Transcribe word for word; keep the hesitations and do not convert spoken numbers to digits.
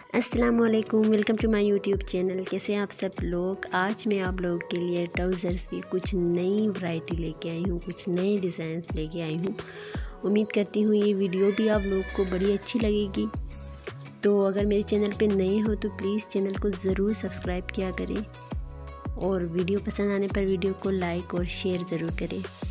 अस्सलाम वालेकुम, welcome to my YouTube channel. कैसे हैं आप सब लोग। आज मैं आप लोगों के लिए ट्राउज़र्स की कुछ नई वैरायटी लेके आई हूँ, कुछ नए डिज़ाइंस लेके आई हूँ। उम्मीद करती हूँ ये वीडियो भी आप लोगों को बड़ी अच्छी लगेगी। तो अगर मेरे चैनल पे नए हो तो प्लीज़ चैनल को ज़रूर सब्सक्राइब किया करें और वीडियो पसंद आने पर वीडियो को लाइक और शेयर ज़रूर करें।